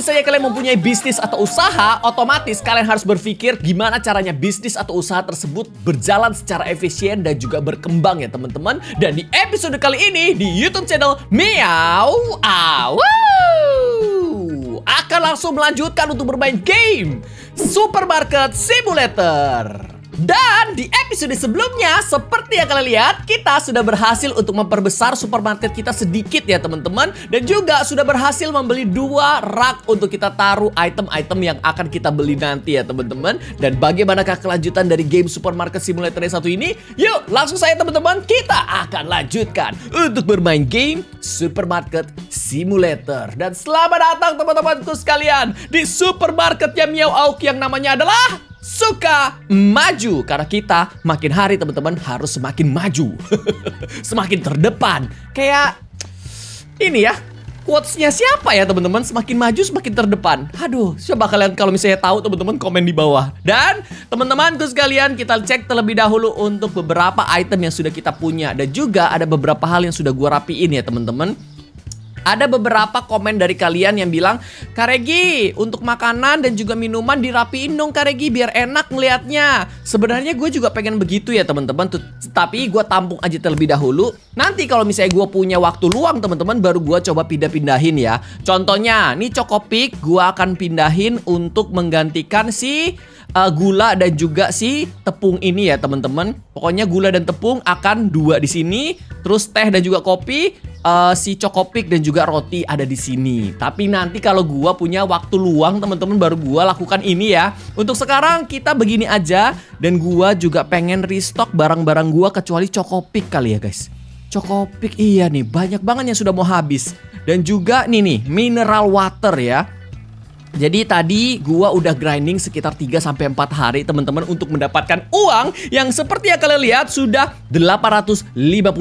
misalnya kalian mempunyai bisnis atau usaha, otomatis kalian harus berpikir gimana caranya bisnis atau usaha tersebut berjalan secara efisien dan juga berkembang ya teman-teman. Dan di episode kali ini di YouTube channel Meow akan langsung melanjutkan untuk bermain game Supermarket Simulator. Dan di episode sebelumnya, seperti yang kalian lihat, kita sudah berhasil untuk memperbesar supermarket kita sedikit ya teman-teman. Dan juga sudah berhasil membeli 2 rak untuk kita taruh item-item yang akan kita beli nanti ya teman-teman. Dan bagaimanakah kelanjutan dari game Supermarket Simulator yang satu ini? Yuk langsung saja teman-teman, kita akan lanjutkan untuk bermain game Supermarket Simulator. Dan selamat datang teman-temanku sekalian di supermarketnya Meow Auk yang namanya adalah Suka Maju. Karena kita makin hari teman-teman harus semakin maju. Semakin terdepan. Kayak ini ya, quotes-nya siapa ya teman-teman? Semakin maju semakin terdepan. Aduh, coba kalian kalau misalnya tahu teman-teman komen di bawah. Dan teman-temanku sekalian, kita cek terlebih dahulu untuk beberapa item yang sudah kita punya. Dan juga ada beberapa hal yang sudah gua rapiin ya teman-teman. Ada beberapa komen dari kalian yang bilang, Kak Regi, untuk makanan dan juga minuman dirapiin dong Kak Regi biar enak ngelihatnya. Sebenarnya gue juga pengen begitu ya teman-teman. Tapi gue tampung aja terlebih dahulu. Nanti kalau misalnya gue punya waktu luang teman-teman, baru gue coba pindah-pindahin ya. Contohnya, nih Cokopik gue akan pindahin untuk menggantikan si gula dan juga si tepung ini ya teman-teman. Pokoknya gula dan tepung akan 2 di sini. Terus teh dan juga kopi, si Cokopik dan juga roti ada di sini. Tapi nanti kalau gua punya waktu luang teman-teman, baru gua lakukan ini ya. Untuk sekarang kita begini aja. Dan gua juga pengen restock barang-barang gua kecuali Cokopik kali ya guys. Cokopik iya nih, banyak banget yang sudah mau habis. Dan juga nih mineral water ya. Jadi tadi gua udah grinding sekitar 3-4 hari teman-teman untuk mendapatkan uang yang seperti yang kalian lihat sudah $855.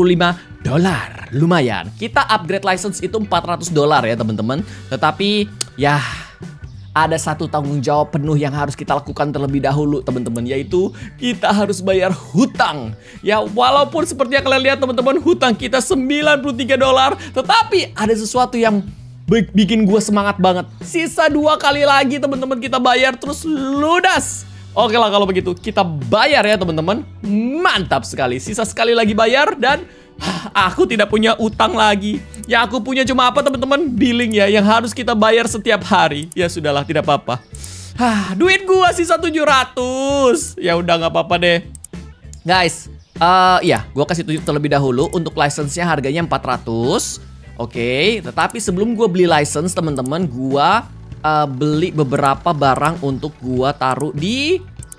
Lumayan. Kita upgrade license itu $400 ya teman-teman. Tetapi ya ada satu tanggung jawab penuh yang harus kita lakukan terlebih dahulu teman-teman, yaitu kita harus bayar hutang. Ya walaupun seperti yang kalian lihat teman-teman, hutang kita $93, tetapi ada sesuatu yang bikin gue semangat banget. Sisa 2 kali lagi teman-teman kita bayar terus lunas. Oke lah kalau begitu kita bayar ya teman-teman. Mantap sekali. Sisa sekali lagi bayar dan aku tidak punya utang lagi. Yang aku punya cuma apa teman-teman? Billing ya yang harus kita bayar setiap hari. Ya sudahlah tidak apa-apa. Duit gue sisa 700. Ya udah nggak apa-apa deh. Guys, ya gue kasih tunjuk terlebih dahulu. Untuk license-nya harganya 400. Oke, tetapi sebelum gue beli license teman-teman, gue beli beberapa barang untuk gue taruh di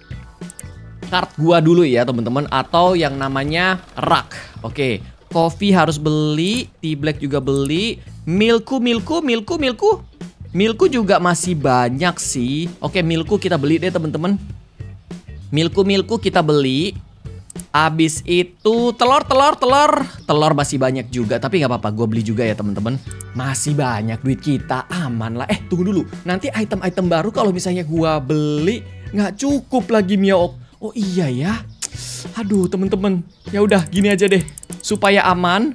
cart gue dulu ya teman-teman, atau yang namanya rak. Oke, coffee harus beli, tea black juga beli, milku juga masih banyak sih. Oke, milku kita beli deh teman-teman. Milku kita beli. Abis itu telur masih banyak juga. Tapi nggak apa-apa, gue beli juga ya teman-teman. Masih banyak duit kita, aman lah. Tunggu dulu, nanti item-item baru kalau misalnya gue beli nggak cukup lagi Meow. Oh iya ya. Aduh teman-teman, ya udah gini aja deh supaya aman.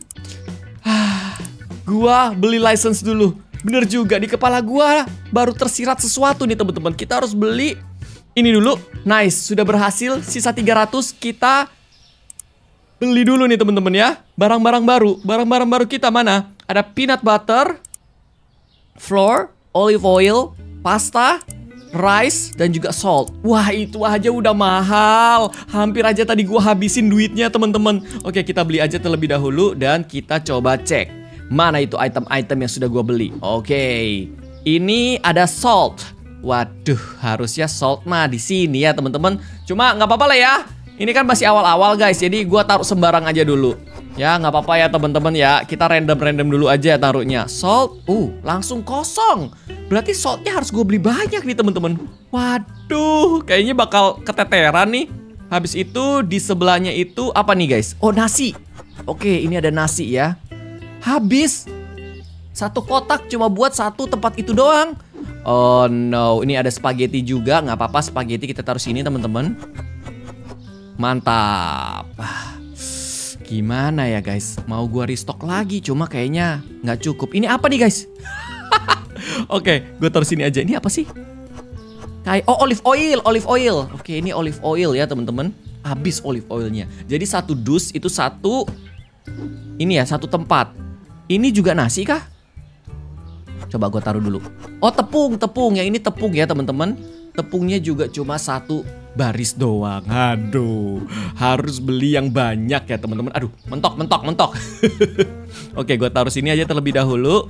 Gua beli license dulu. Bener juga, di kepala gua baru tersirat sesuatu nih teman-teman. Kita harus beli ini dulu. Nice, sudah berhasil. Sisa 300 kita beli dulu nih teman-teman ya. Barang-barang baru kita mana? Ada peanut butter, flour, olive oil, pasta, rice, dan juga salt. Wah itu aja udah mahal. Hampir aja tadi gua habisin duitnya teman-teman. Oke, kita beli aja terlebih dahulu. Dan kita coba cek mana itu item-item yang sudah gua beli. Oke, ini ada salt. Waduh, harusnya salt mah di sini ya teman-teman. Cuma nggak apa-apa lah ya. Ini kan masih awal-awal guys, jadi gua taruh sembarang aja dulu. Ya nggak apa-apa ya teman-teman ya. Kita random dulu aja taruhnya. Salt, langsung kosong. Berarti saltnya harus gue beli banyak nih teman-teman. Waduh, kayaknya bakal keteteran nih. Habis itu di sebelahnya itu apa nih guys? Oh nasi. Oke, ini ada nasi ya. Habis. Satu kotak cuma buat satu tempat itu doang. Oh no, ini ada spaghetti juga. Nggak apa-apa, spaghetti kita taruh sini teman-teman. Mantap. Gimana ya guys? Mau gua restock lagi, cuma kayaknya nggak cukup. Ini apa nih guys? Oke, gue taruh sini aja. Ini apa sih? Kayak olive oil. Oke, ini olive oil ya teman-teman. Habis olive oilnya. Jadi satu dus itu satu tempat. Ini juga nasi kah? Coba gue taruh dulu. Oh, tepung. Yang ini tepung ya teman-teman. Tepungnya juga cuma satu baris doang. Aduh, harus beli yang banyak ya teman-teman. Aduh, mentok. Oke, gue taruh sini aja terlebih dahulu.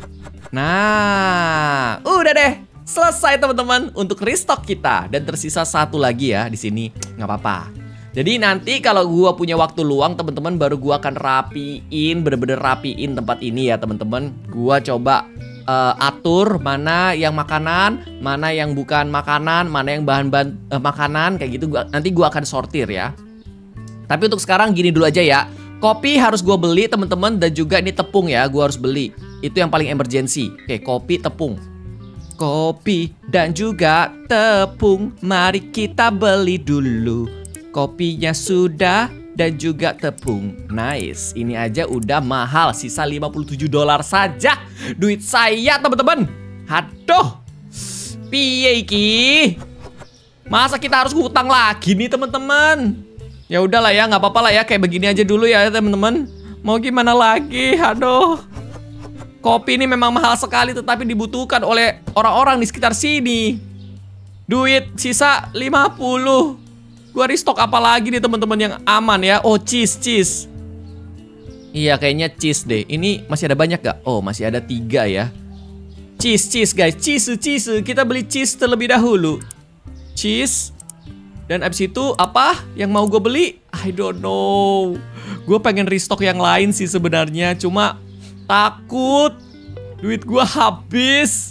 Nah, udah deh. Selesai teman-teman untuk restock kita. Dan tersisa satu lagi ya di sini. Nggak apa-apa. Jadi nanti kalau gua punya waktu luang teman-teman, baru gua akan rapiin, bener-bener rapiin tempat ini ya teman-teman. Gua coba atur mana yang makanan, mana yang bukan makanan, mana yang bahan-bahan makanan kayak gitu. Nanti gua akan sortir ya. Tapi untuk sekarang gini dulu aja ya. Kopi harus gua beli teman-teman, dan juga ini tepung ya, gua harus beli. Itu yang paling emergency. Oke, kopi, tepung. Kopi dan juga tepung, mari kita beli dulu. Kopinya sudah dan juga tepung. Nice, ini aja udah mahal. Sisa $57 saja duit saya teman-teman. Aduh, piye iki? Masa kita harus hutang lagi nih teman-teman? Ya udahlah ya, nggak apa-apa lah ya, kayak begini aja dulu ya teman-teman. Mau gimana lagi? Aduh. Kopi ini memang mahal sekali, tetapi dibutuhkan oleh orang-orang di sekitar sini. Duit sisa 50. Gua restock apa lagi nih teman-teman yang aman ya? Oh, cheese. Iya, kayaknya cheese deh. Ini masih ada banyak gak? Oh, masih ada 3 ya. Cheese guys. Cheese. Kita beli cheese terlebih dahulu. Cheese. Dan abis itu apa yang mau gue beli? I don't know. Gue pengen restock yang lain sih sebenarnya. Cuma takut duit gua habis.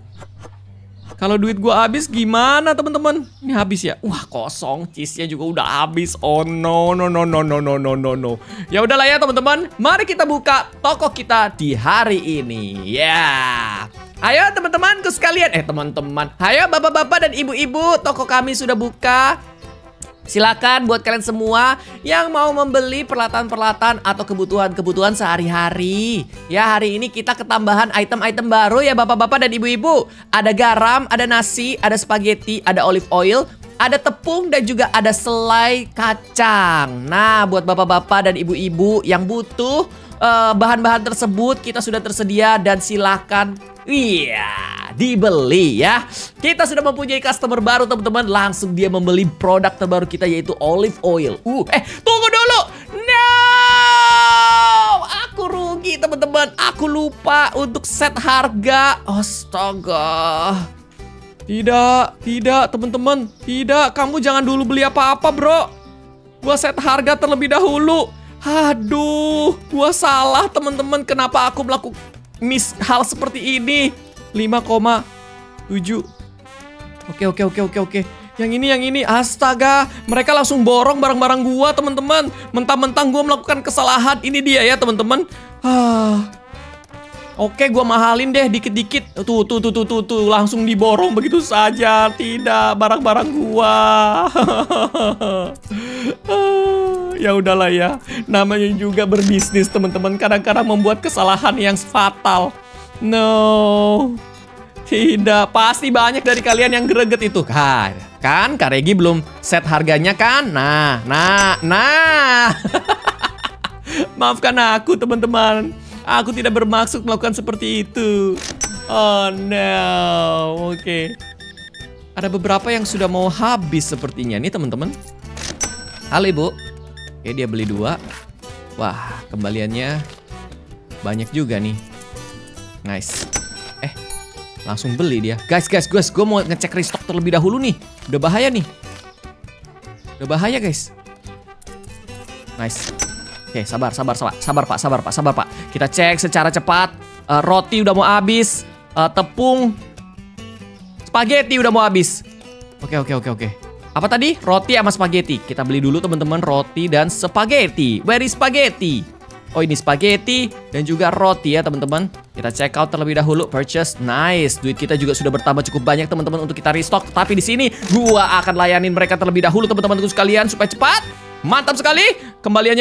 Kalau duit gua habis gimana teman-teman? Ini habis ya? Wah, kosong. Cheese-nya juga udah habis. Oh no. Ya udahlah ya teman-teman. Mari kita buka toko kita di hari ini. Ya. Ayo teman-temanku sekalian. Teman-teman. Ayo bapak-bapak dan ibu-ibu, toko kami sudah buka. Silakan buat kalian semua yang mau membeli peralatan-peralatan atau kebutuhan-kebutuhan sehari-hari. Ya, hari ini kita ketambahan item-item baru ya bapak-bapak dan ibu-ibu. Ada garam, ada nasi, ada spaghetti, ada olive oil, ada tepung, dan juga ada selai kacang. Nah, buat bapak-bapak dan ibu-ibu yang butuh bahan-bahan tersebut, kita sudah tersedia dan silakan dibeli ya. Kita sudah mempunyai customer baru teman-teman. Langsung dia membeli produk terbaru kita, yaitu olive oil. Tunggu dulu. No, aku rugi teman-teman. Aku lupa untuk set harga. Astaga. Tidak teman-teman. Tidak, kamu jangan dulu beli apa-apa bro. Gua set harga terlebih dahulu. Aduh, gua salah teman-teman. Kenapa aku melakukan hal seperti ini? 5,7. Oke. Yang ini. Astaga, mereka langsung borong barang-barang gua, teman-teman. Mentang-mentang gua melakukan kesalahan. Ini dia ya, teman-teman. Oke, gua mahalin deh dikit-dikit. Tuh, langsung diborong begitu saja. Tidak, barang-barang gua. Ya udahlah ya. Namanya juga berbisnis, teman-teman. Kadang-kadang membuat kesalahan yang fatal. No. Tidak, pasti banyak dari kalian yang greget itu. Kan Kak Regi belum set harganya kan? Nah. Maafkan aku, teman-teman. Aku tidak bermaksud melakukan seperti itu. Oh no. Oke. Ada beberapa yang sudah mau habis sepertinya nih, teman-teman. Halo Ibu. Oke, dia beli 2. Wah, kembaliannya banyak juga nih. Nice. Langsung beli dia. Guys, gue mau ngecek restock terlebih dahulu nih. Udah bahaya nih. Udah bahaya guys. Nice. Oke, sabar Pak. Kita cek secara cepat. Roti udah mau habis. Tepung, spaghetti udah mau habis. Oke. Apa tadi? Roti sama spaghetti. Kita beli dulu teman-teman, roti dan spaghetti. Where is spaghetti? Oh, ini spaghetti dan juga roti ya teman-teman. Kita check out terlebih dahulu. Purchase. Nice. Duit kita juga sudah bertambah cukup banyak teman-teman untuk kita restock. Tapi di sini gua akan layanin mereka terlebih dahulu teman-teman sekalian supaya cepat. Mantap sekali. Kembaliannya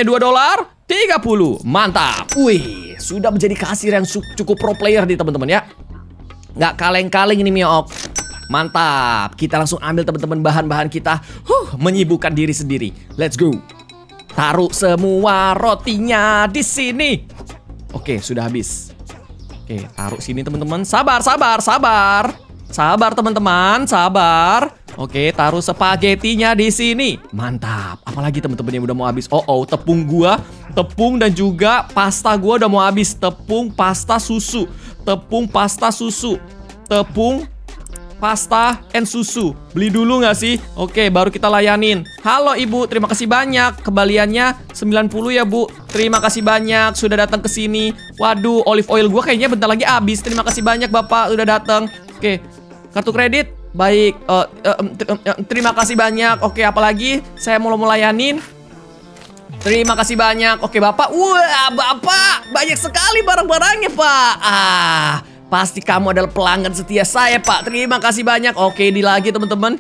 $2.30. Mantap. Wih, sudah menjadi kasir yang cukup pro player nih teman-teman ya. Nggak kaleng-kaleng ini Miok. Mantap. Kita langsung ambil teman-teman bahan-bahan kita. Menyibukkan diri sendiri. Let's go. Taruh semua rotinya di sini. Oke, sudah habis. Oke, taruh sini teman-teman. Sabar, sabar, sabar. Sabar teman-teman, sabar. Oke, taruh spagetinya di sini. Mantap. Apalagi teman-teman yang udah mau habis. Tepung gua, tepung dan juga pasta gua udah mau habis. Tepung, pasta, susu. Tepung, pasta, susu. Tepung, pasta, and susu. Beli dulu nggak sih? Oke, baru kita layanin. Halo Ibu, terima kasih banyak. Kembaliannya 90 ya Bu. Terima kasih banyak sudah datang ke sini. Waduh, olive oil gua kayaknya bentar lagi habis. Terima kasih banyak Bapak udah datang. Oke, kartu kredit. Baik, terima kasih banyak. Oke, apalagi saya mau layanin. Terima kasih banyak. Oke, Bapak. Wah, Bapak, banyak sekali barang-barangnya, Pak. Pasti kamu adalah pelanggan setia saya, Pak. Terima kasih banyak. Oke, di lagi, teman-teman.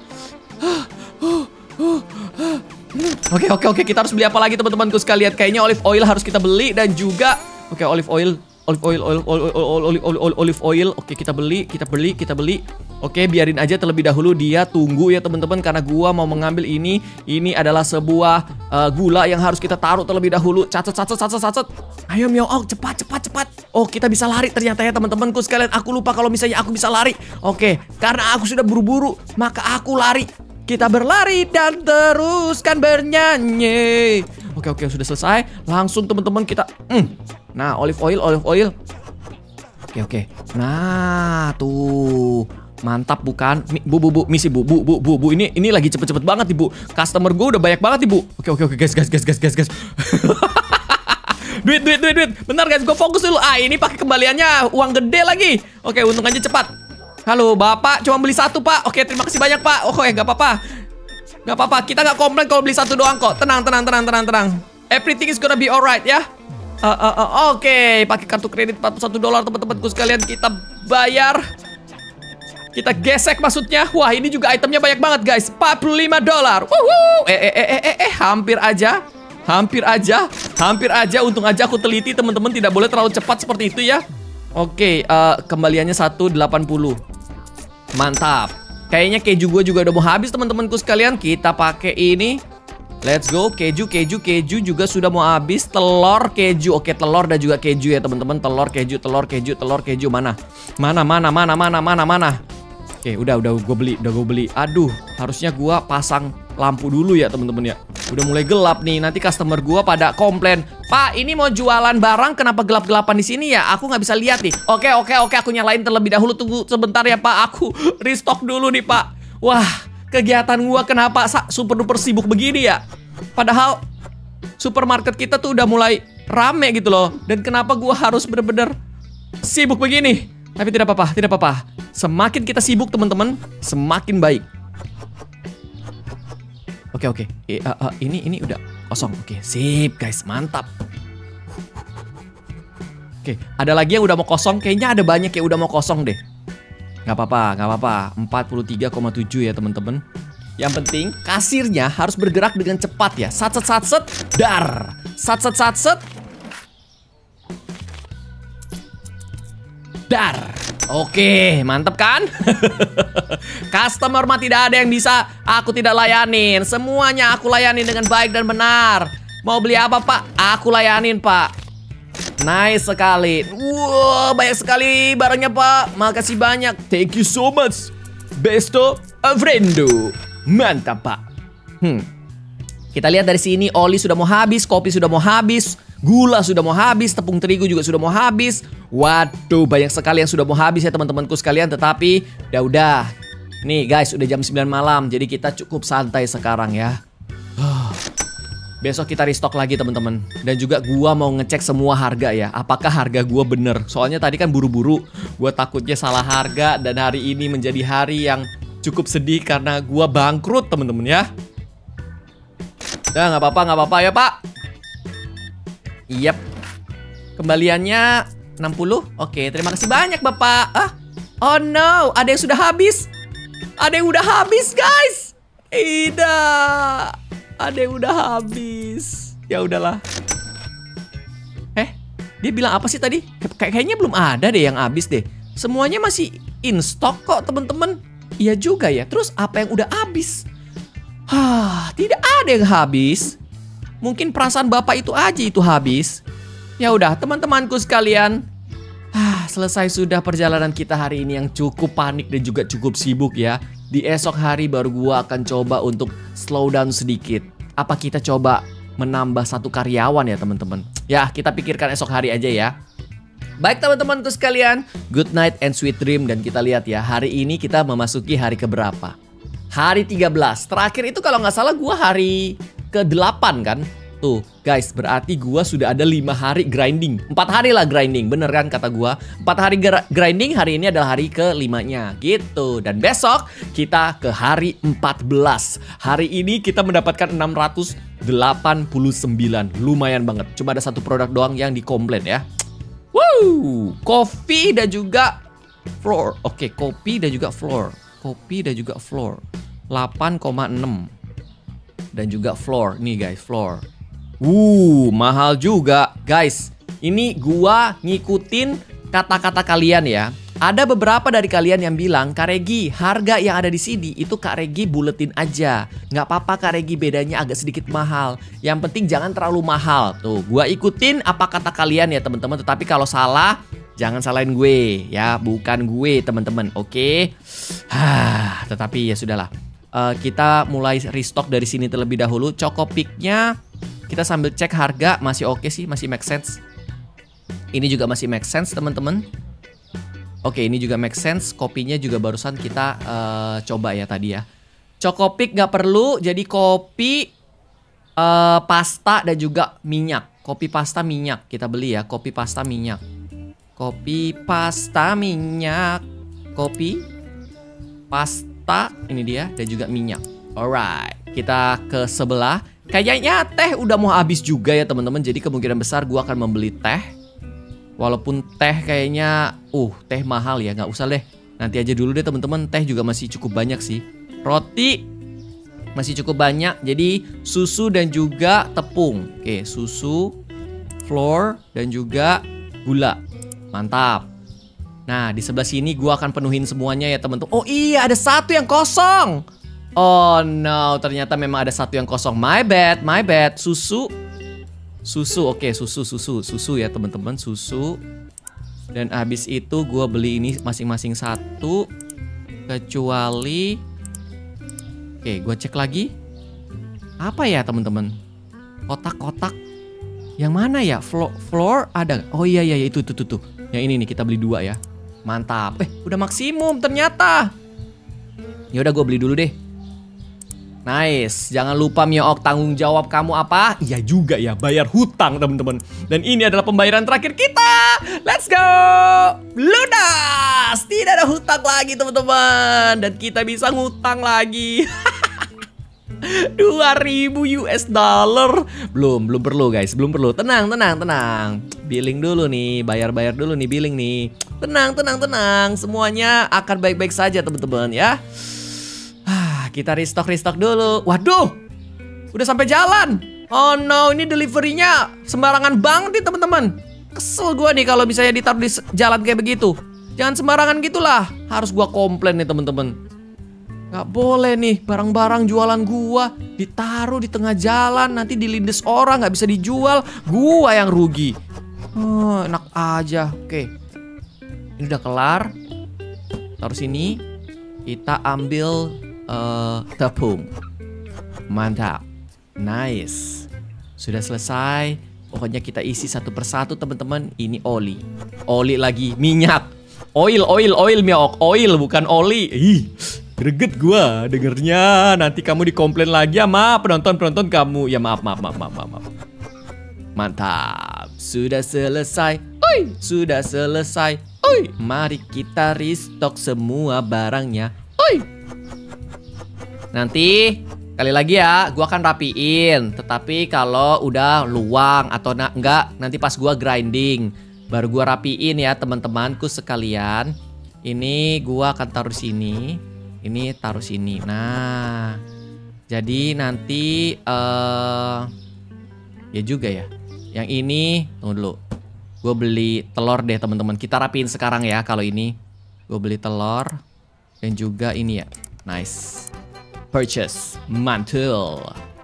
Oke, kita harus beli apa lagi, teman-temanku sekalian? Kayaknya olive oil harus kita beli dan juga olive oil. Oke, kita beli. Oke, biarin aja terlebih dahulu dia tunggu ya teman-teman, karena gua mau mengambil ini. Ini adalah sebuah gula yang harus kita taruh terlebih dahulu. Catat. Ayo Miok, cepat. Oh, kita bisa lari ternyata ya teman-temanku sekalian. Aku lupa kalau misalnya aku bisa lari. Oke, karena aku sudah buru-buru, maka aku lari. Kita berlari dan teruskan bernyanyi. Oke, sudah selesai. Langsung teman-teman kita Nah, olive oil. Oke. Nah, tuh. Mantap bukan? Bu, misi Bu. Ini lagi cepet-cepet banget nih, Bu. Customer gue udah banyak banget nih, Bu. Oke, gas. Duit. Bentar guys, gue fokus dulu. Ini pakai kembaliannya uang gede lagi. Oke, untung aja cepat. Halo, Bapak, cuma beli satu, Pak. Oke, terima kasih banyak, Pak. Oke, nggak apa-apa. Kita nggak komplain kalau beli satu doang kok. Tenang. Everything is gonna be alright ya. Oke, pakai kartu kredit $41 teman-temanku sekalian. Kita bayar. Kita gesek maksudnya. Wah, ini juga itemnya banyak banget guys. $45. Hampir aja. Untung aja aku teliti teman-teman, tidak boleh terlalu cepat seperti itu ya. Oke, kembaliannya 180. Mantap. Kayaknya keju gue juga udah mau habis teman-temanku sekalian. Kita pakai ini. Let's go. Keju juga sudah mau habis. Telur keju. Oke, telur dan juga keju ya teman-teman. Telur keju. Mana? Oke, udah gue beli. Aduh, harusnya gue pasang lampu dulu ya teman-teman ya. Udah mulai gelap nih. Nanti customer gue pada komplain, "Pak, ini mau jualan barang, kenapa gelap-gelapan di sini ya? Aku nggak bisa lihat nih." Oke, aku nyalain terlebih dahulu. Tunggu sebentar ya Pak. Aku restock dulu nih Pak. Wah, kegiatan gue kenapa super duper sibuk begini ya? Padahal supermarket kita tuh udah mulai rame gitu loh. Dan kenapa gue harus bener-bener sibuk begini? Tapi tidak apa-apa. Semakin kita sibuk teman-teman, semakin baik. Oke. Ini udah kosong. Oke, sip guys, mantap. Oke, ada lagi yang udah mau kosong. Kayaknya ada banyak yang udah mau kosong deh. Gak apa-apa. 43,7 ya teman-teman. Yang penting kasirnya harus bergerak dengan cepat ya. Satset, dar. Satset, dar. Oke, mantep kan? Customer mah tidak ada yang bisa aku tidak layanin. Semuanya aku layanin dengan baik dan benar. Mau beli apa Pak? Aku layanin Pak. Nice sekali. Wow, banyak sekali barangnya Pak. Makasih banyak. Thank you so much. Besto friendo. Mantap Pak. Kita lihat dari sini, oli sudah mau habis, kopi sudah mau habis, gula sudah mau habis, tepung terigu juga sudah mau habis. Waduh, banyak sekali yang sudah mau habis ya teman-temanku sekalian. Tetapi udah. Nih guys, udah jam 9 malam. Jadi kita cukup santai sekarang ya. Besok kita restock lagi teman-teman. Dan juga gua mau ngecek semua harga ya. Apakah harga gua bener? Soalnya tadi kan buru-buru. Gua takutnya salah harga. Dan hari ini menjadi hari yang cukup sedih karena gua bangkrut teman-teman ya. Udah, nggak apa-apa ya Pak. Yap. Kembaliannya 60. Oke, terima kasih banyak Bapak. Oh no, ada yang sudah habis. Ada yang udah habis guys. Tidak. Ada yang udah habis. Ya udahlah. Dia bilang apa sih tadi? Kayaknya belum ada deh yang habis deh. Semuanya in stock kok teman-teman. Iya juga ya. Terus apa yang udah habis? Tidak ada yang habis. Mungkin perasaan Bapak itu aja itu habis. Ya udah teman-temanku sekalian. Selesai sudah perjalanan kita hari ini yang cukup panik dan juga cukup sibuk ya. Di esok hari baru gua akan coba untuk slow down sedikit. Apa kita coba menambah 1 karyawan ya teman-teman? Ya kita pikirkan esok hari aja ya. Baik teman-temanku sekalian, good night and sweet dream. Dan kita lihat ya, hari ini kita memasuki hari keberapa? Hari 13. Terakhir itu kalau nggak salah gua hari ke-8 kan? Tuh guys, berarti gua sudah ada 5 hari grinding. 4 hari lah grinding, bener kan kata gua? 4 hari grinding, hari ini adalah hari ke-5-nya gitu. Dan besok kita ke hari 14. Hari ini kita mendapatkan 689. Lumayan banget. Cuma ada 1 produk doang yang dikomplain ya. Wow, kopi dan juga floor. Oke, kopi dan juga floor. Kopi dan juga floor 8,6. Dan juga floor. Nih guys, floor. Mahal juga guys. Ini gua ngikutin kata-kata kalian ya. Ada beberapa dari kalian yang bilang, Kak Regi, harga yang ada di sini itu Kak Regi buletin aja. Nggak apa-apa Kak Regi, bedanya agak sedikit mahal. Yang penting jangan terlalu mahal. Tuh, gua ikutin apa kata kalian ya teman-teman. Tetapi kalau salah, jangan salahin gue ya. Bukan gue teman-teman, oke? Tetapi ya sudahlah. Kita mulai restock dari sini terlebih dahulu. Cokopiknya kita sambil cek harga, masih oke sih, masih make sense. Ini juga masih make sense teman-teman. Oke, ini juga make sense. Kopinya juga barusan kita coba ya tadi ya. Cokopik nggak perlu, jadi kopi, pasta dan juga minyak. Kopi pasta minyak kita beli ya, kopi pasta minyak. Kopi pasta minyak. Kopi pasta ini dia dan juga minyak. Alright, kita ke sebelah. Kayaknya teh udah mau habis juga ya teman-teman. Jadi kemungkinan besar gua akan membeli teh. Walaupun teh kayaknya teh mahal ya, nggak usah deh. Nanti aja dulu deh teman-teman. Teh juga masih cukup banyak sih. Roti masih cukup banyak. Jadi susu dan juga tepung. Oke, susu, flour dan juga gula. Mantap. Nah, di sebelah sini gua akan penuhin semuanya ya teman-teman. Oh iya, ada 1 yang kosong. Oh no, ternyata memang ada 1 yang kosong. My bad, my bad. Susu. Oke, susu ya teman-teman, susu. Dan habis itu gue beli ini masing-masing 1. Kecuali, oke, gue cek lagi. Apa ya teman-teman? Kotak-kotak. Yang mana ya? Floor ada. Oh iya itu tuh. Yang ini nih kita beli 2 ya. Mantap. Udah maksimum ternyata. Ya udah gue beli dulu deh. Nice, jangan lupa Miook, tanggung jawab kamu apa? Iya juga ya, bayar hutang teman-teman. Dan ini adalah pembayaran terakhir kita. Let's go, lunas. Tidak ada hutang lagi teman-teman. Dan kita bisa ngutang lagi. 2.000 US dollar. Belum perlu guys, belum perlu. Tenang. Billing dulu nih, bayar dulu nih billing nih. Tenang. Semuanya akan baik-baik saja teman-teman ya. Kita restock dulu. Waduh, udah sampai jalan. Oh no, ini deliverynya sembarangan banget nih teman-teman. Kesel gue nih kalau misalnya ditaruh di jalan kayak begitu. Jangan sembarangan gitulah. Harus gue komplain nih teman-teman. Gak boleh nih barang-barang jualan gua ditaruh di tengah jalan, nanti dilindes orang, gak bisa dijual. Gua yang rugi. Enak aja. Oke, ini udah kelar. Taruh sini. Kita ambil tepung. Mantap. Nice. Sudah selesai. Pokoknya kita isi satu persatu teman-teman. Ini oli. Oli lagi. Minyak. Oil Miook. Oil bukan oli. Greget gua dengernya. Nanti kamu dikomplain lagi sama penonton-penonton kamu. Ya maaf. Mantap. Sudah selesai. Sudah selesai. Mari kita restock semua barangnya. Nanti kali lagi ya, gua akan rapiin. Tetapi kalau udah luang atau enggak, nanti pas gua grinding baru gua rapiin ya teman-temanku sekalian. Ini gua akan taruh sini, ini taruh sini. Nah, jadi nanti ya juga ya. Yang ini tunggu dulu. Gua beli telur deh teman-teman. Kita rapiin sekarang ya kalau ini. Gue beli telur. Dan juga ini ya. Nice. Purchase. Mantul.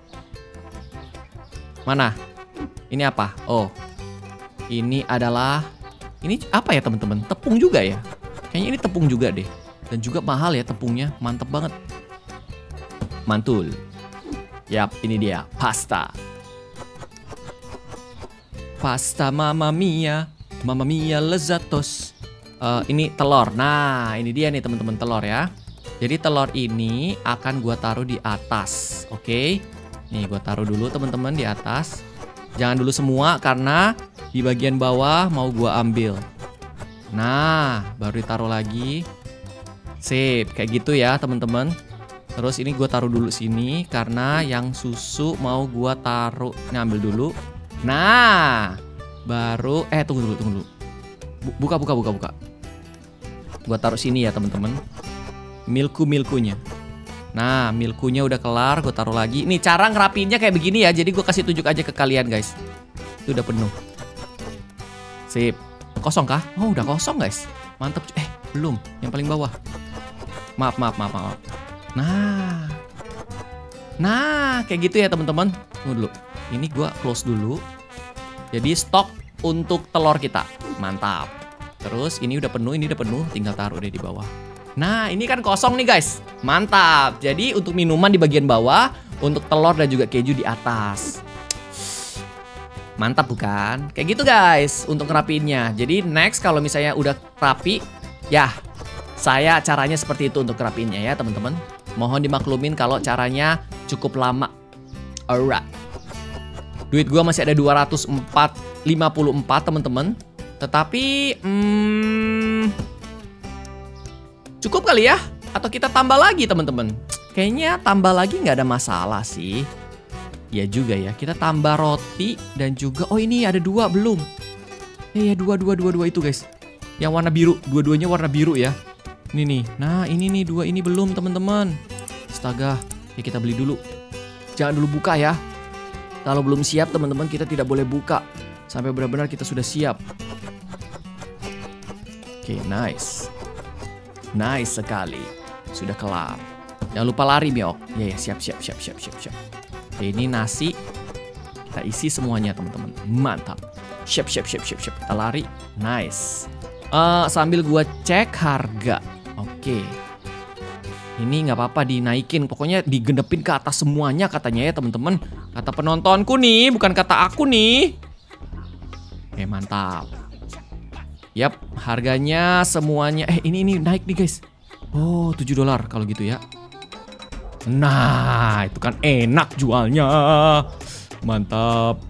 Mana? Ini apa? Oh. Ini adalah... Ini apa ya teman-teman? Tepung juga ya? Kayaknya ini tepung juga deh. Dan juga mahal ya tepungnya. Mantep banget. Mantul. Yap, ini dia. Pasta. Pasta Mamma Mia. Mamma Mia lezatos. Ini telur. Nah, ini dia nih teman-teman, telur ya. Jadi telur ini akan gua taruh di atas. Oke. Nih, gua taruh dulu teman-teman di atas. Jangan dulu semua karena di bagian bawah mau gua ambil. Nah, baru ditaruh lagi. Sip, kayak gitu ya teman-teman. Terus ini gue taruh dulu sini karena yang susu mau gue taruh. Ini ambil dulu. Nah, baru tunggu dulu. Buka. Gue taruh sini ya teman-teman. Milkunya. Nah, milkunya udah kelar. Gue taruh lagi. Nih cara ngerapiinnya kayak begini ya. Jadi gue kasih tunjuk aja ke kalian guys. Itu udah penuh. Sip. Kosong kah? Oh udah kosong guys. Mantep. Belum. Yang paling bawah. Maaf. Nah, kayak gitu ya teman-teman. Tunggu dulu. Ini gua close dulu. Jadi stok untuk telur kita. Mantap. Terus ini udah penuh, tinggal taruh deh di bawah. Nah, ini kan kosong nih guys. Mantap. Jadi untuk minuman di bagian bawah, untuk telur dan juga keju di atas. Mantap bukan? Kayak gitu guys untuk ngerapiinnya. Jadi next kalau misalnya udah rapi, ya saya caranya seperti itu untuk ngerapiinnya ya teman-teman. Mohon dimaklumin kalau caranya cukup lama. Alright. Duit gua masih ada 254 teman-teman. Tetapi cukup kali ya? Atau kita tambah lagi teman-teman? Kayaknya tambah lagi nggak ada masalah sih. Ya juga ya, kita tambah roti dan juga ini ada 2 belum. Ya 2 itu guys. Yang warna biru, dua-duanya warna biru ya. Ini nih. Nah, ini nih 2 ini belum teman-teman. Astaga, ya kita beli dulu. Jangan dulu buka ya. Kalau belum siap teman-teman kita tidak boleh buka sampai benar-benar kita sudah siap. Oke, nice. Nice sekali. Sudah kelar. Jangan lupa lari, Miok. Ya, siap. Ini nasi. Kita isi semuanya, teman-teman. Mantap. Siap. Kita lari. Nice. Sambil gua cek harga. Oke. Ini nggak apa-apa dinaikin. Pokoknya digendepin ke atas semuanya katanya ya, teman-teman. Kata penontonku nih, bukan kata aku nih. Oke, mantap. Yap, harganya semuanya. Ini naik nih, guys. Oh, $7 kalau gitu ya. Nah, itu kan enak jualnya. Mantap.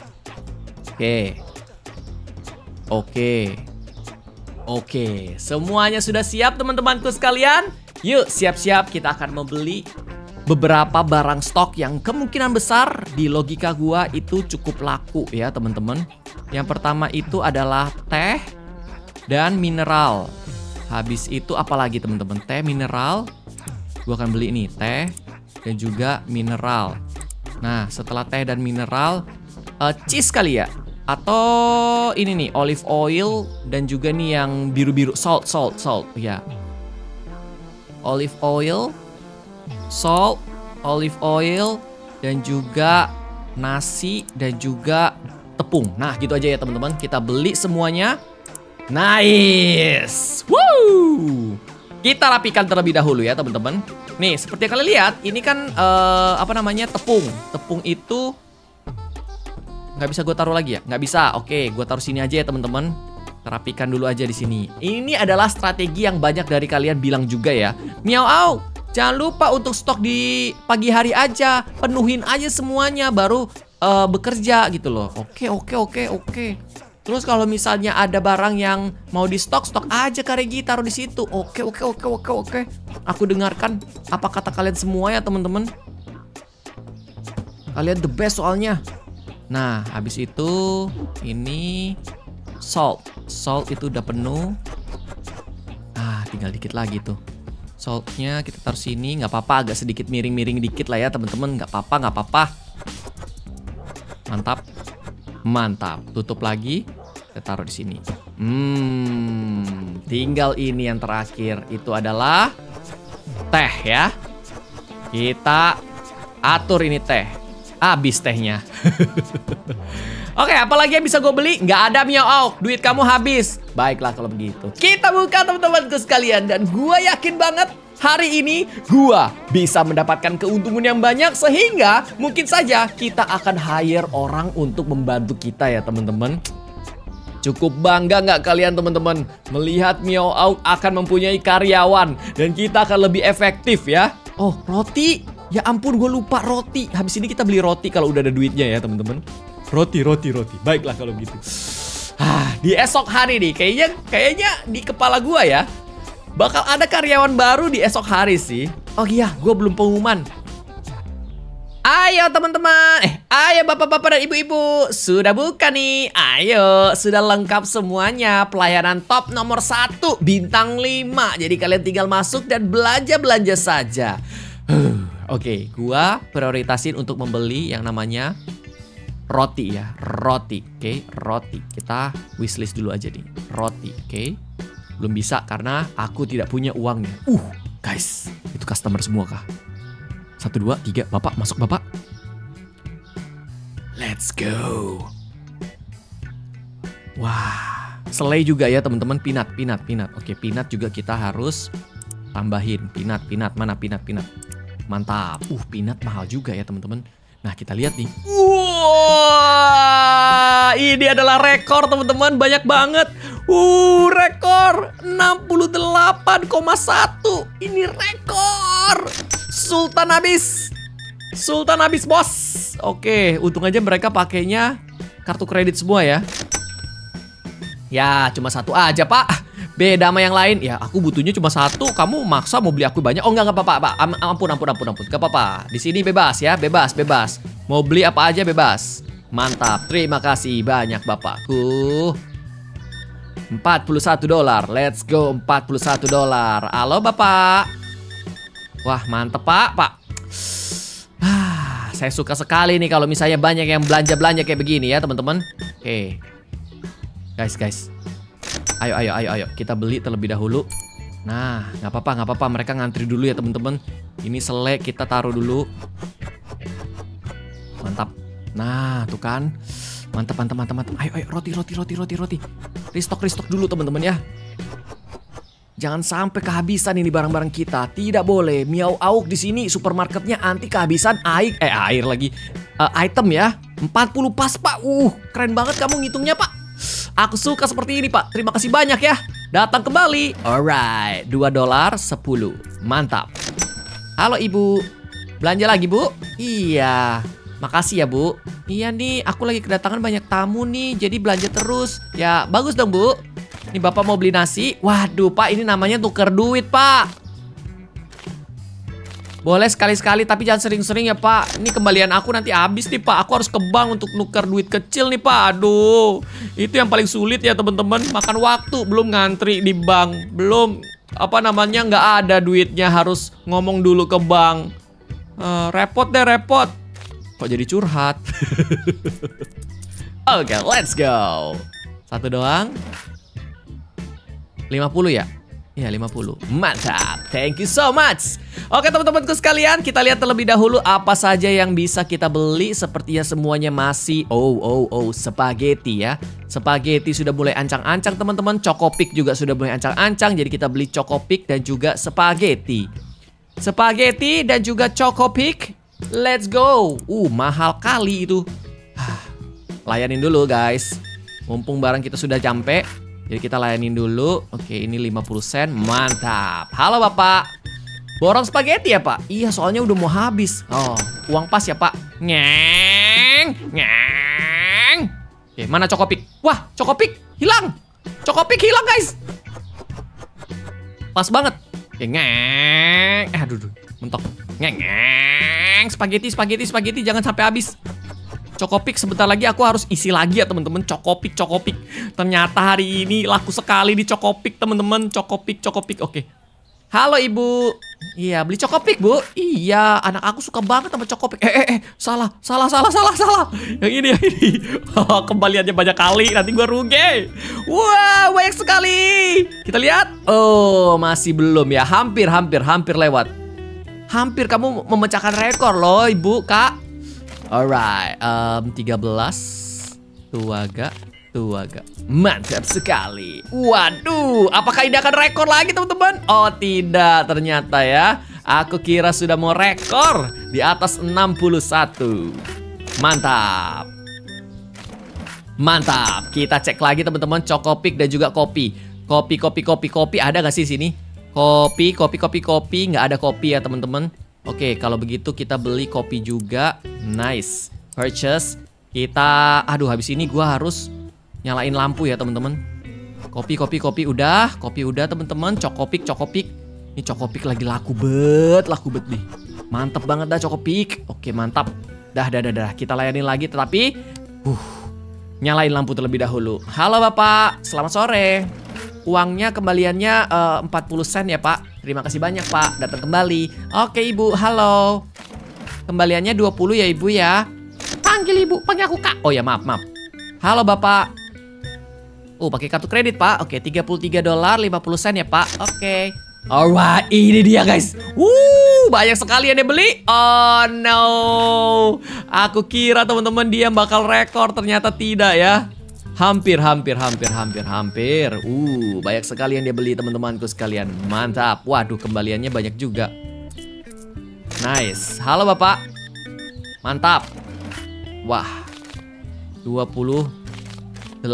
Oke, semuanya sudah siap teman-temanku sekalian. Yuk, siap-siap kita akan membeli beberapa barang stok yang kemungkinan besar di logika gua itu cukup laku ya teman-teman. Yang pertama itu adalah teh dan mineral. Habis itu apalagi teman-teman? Teh, mineral. Gua akan beli ini, teh dan juga mineral. Nah, setelah teh dan mineral, cheese kali ya. Atau ini nih, olive oil dan juga nih yang biru-biru, salt ya. Olive oil, salt, olive oil dan juga nasi dan juga tepung. Nah, gitu aja ya teman-teman. Kita beli semuanya. Nice. Woo! Kita rapikan terlebih dahulu ya teman-teman. Nih, seperti yang kalian lihat, ini kan tepung. Tepung itu nggak bisa gue taruh lagi ya? Nggak bisa. Oke, gue taruh sini aja ya teman-teman. Rapikan dulu aja di sini. Ini adalah strategi yang banyak dari kalian bilang juga ya. Miao Au, jangan lupa untuk stok di pagi hari aja. Penuhin aja semuanya baru bekerja gitu loh. Oke. Terus kalau misalnya ada barang yang mau di stok aja Kak Regi, taruh di situ. Oke. Aku dengarkan apa kata kalian semua ya teman-teman. Kalian the best soalnya. Nah, habis itu ini salt itu udah penuh. Tinggal dikit lagi tuh. Saltnya kita taruh sini, nggak apa-apa, agak sedikit miring-miring dikit lah ya teman-teman, nggak apa-apa. Mantap. Tutup lagi. Kita taruh di sini. Tinggal ini yang terakhir. Itu adalah teh ya. Kita atur ini teh. Habis tehnya. Oke, apalagi yang bisa gue beli? Nggak ada Meow Auk, duit kamu habis. Baiklah kalau begitu. Kita buka teman-temanku sekalian. Dan gue yakin banget hari ini gue bisa mendapatkan keuntungan yang banyak. Sehingga mungkin saja kita akan hire orang untuk membantu kita ya teman-teman. Cukup bangga nggak kalian teman-teman? Melihat Meow Auk akan mempunyai karyawan. Dan kita akan lebih efektif ya. Oh, roti. Ya ampun, gue lupa roti. Habis ini kita beli roti kalau udah ada duitnya ya teman-teman. Roti. Baiklah kalau gitu. Di esok hari nih, kayaknya di kepala gua ya bakal ada karyawan baru di esok hari sih. Oh iya, gua belum pengumuman. Ayo teman-teman, ayo bapak-bapak dan ibu-ibu, sudah buka nih. Ayo, sudah lengkap semuanya. Pelayanan top nomor 1, bintang 5. Jadi kalian tinggal masuk dan belanja-belanja saja. Oke, gua prioritasin untuk membeli yang namanya roti ya, roti, oke, roti. Kita wishlist dulu aja nih, roti, oke. Belum bisa karena aku tidak punya uangnya. Guys, itu customer semua kah? 1, 2, 3, bapak, masuk bapak. Let's go. Wah, selai juga ya teman-teman, peanut. Oke, peanut juga kita harus tambahin, peanut, mana peanut. Mantap, peanut mahal juga ya teman-teman. Nah, kita lihat nih. Wah, ini adalah rekor teman-teman, banyak banget. Rekor 68,1. Ini rekor. Sultan habis bos. Oke, untung aja mereka pakainya kartu kredit semua ya. Ya, cuma 1 aja pak. Beda sama yang lain. Ya, aku butuhnya cuma 1. Kamu maksa mau beli aku banyak. Oh, enggak apa-apa, Pak. Ampun. Gak apa-apa. Di sini bebas ya, bebas. Mau beli apa aja bebas. Mantap. Terima kasih banyak, Bapakku. $41. Let's go, $41. Halo, Bapak. Wah, mantep, Pak. Saya suka sekali nih kalau misalnya banyak yang belanja-belanja kayak begini ya, teman-teman. Oke. Guys. Ayo, kita beli terlebih dahulu. Nah, nggak apa-apa, mereka ngantri dulu ya teman-teman. Ini selai kita taruh dulu. Mantap. Nah, tuh kan. Mantap. Ayo, roti. Restock dulu teman-teman ya. Jangan sampai kehabisan ini barang-barang kita. Tidak boleh. Meow Auk di sini supermarketnya anti kehabisan air lagi. Item ya. 40 pas, Pak. Keren banget kamu ngitungnya, Pak. Aku suka seperti ini, Pak. Terima kasih banyak ya. Datang kembali. Alright, $2.10. Mantap. Halo Ibu. Belanja lagi, Bu? Iya. Makasih ya, Bu. Iya nih, aku lagi kedatangan banyak tamu nih. Jadi belanja terus. Ya, bagus dong, Bu. Ini Bapak mau beli nasi. Waduh, Pak, ini namanya tuker duit, Pak. Boleh sekali-sekali, tapi jangan sering-sering ya, Pak. Ini kembalian aku nanti habis nih, Pak. Aku harus ke bank untuk nuker duit kecil nih, Pak. Aduh, itu yang paling sulit ya, teman-teman. Makan waktu, belum ngantri di bank. Belum, nggak ada duitnya. Harus ngomong dulu ke bank. Repot. Kok jadi curhat? Oke, let's go. 1 doang. 50 ya? Iya, 50. Mantap. Thank you so much. Oke teman-temanku sekalian, kita lihat terlebih dahulu apa saja yang bisa kita beli. Sepertinya semuanya masih spaghetti ya. Spaghetti sudah mulai ancang-ancang teman-teman. Chocopik juga sudah mulai ancang-ancang. Jadi kita beli Chocopik dan juga spaghetti. Spaghetti dan juga Chocopik. Let's go. Mahal kali itu. Layanin dulu guys. Mumpung barang kita sudah sampai. Jadi kita layanin dulu. Oke, ini 50 sen. Mantap. Halo Bapak. Borong spaghetti ya Pak? Iya, soalnya udah mau habis. Oh, uang pas ya Pak. Nyeng. Oke, mana Chocopik? Wah, Chocopik hilang. Chocopik hilang guys. Pas banget. Oke, ngeng. Aduh, mentok. Ngeng. Spaghetti jangan sampai habis. Chocopik sebentar lagi aku harus isi lagi ya teman-teman. Chocopik. Ternyata hari ini laku sekali di Chocopik teman-teman. Chocopik. Oke. Halo Ibu. Iya, beli Cokopik, Bu. Iya, anak aku suka banget sama Cokopik. Salah. Yang ini. Kembaliannya banyak kali, nanti gua rugi. Wah, banyak sekali. Kita lihat. Oh, masih belum ya. Hampir lewat. Hampir kamu memecahkan rekor loh, Ibu, Kak. Alright, 13. Tuaga. Mantap sekali. Waduh, apakah ini akan rekor lagi teman-teman? Oh tidak, ternyata ya. Aku kira sudah mau rekor di atas 61. Mantap. Kita cek lagi teman-teman, Cokopik dan juga kopi. Kopi ada gak sih sini? Kopi. Nggak ada kopi ya teman-teman. Oke, kalau begitu kita beli kopi juga. Nice. Purchase. Kita, habis ini gua harus nyalain lampu ya teman-teman. Kopi udah. Kopi udah teman-teman. Cokopik. Ini Cokopik lagi laku bet nih. Mantap banget dah Cokopik. Oke, mantap. Dah. Kita layanin lagi tetapi nyalain lampu terlebih dahulu. Halo Bapak, selamat sore. Uangnya kembaliannya 40 sen ya Pak. Terima kasih banyak Pak, datang kembali. Oke Ibu, halo. Kembaliannya 20 ya Ibu ya. Panggil Ibu, panggil aku Kak. Oh ya, maaf. Halo Bapak. Oh, pakai kartu kredit Pak. Oke, $33 50 sen ya Pak. Oke. Alright, ini dia guys. Banyak sekali yang dia beli. Oh no. Aku kira teman-teman dia bakal rekor, ternyata tidak ya. Hampir. Banyak sekali yang dia beli teman-temanku sekalian. Mantap. Waduh, kembaliannya banyak juga. Nice. Halo Bapak. Mantap. Wah, 28.40.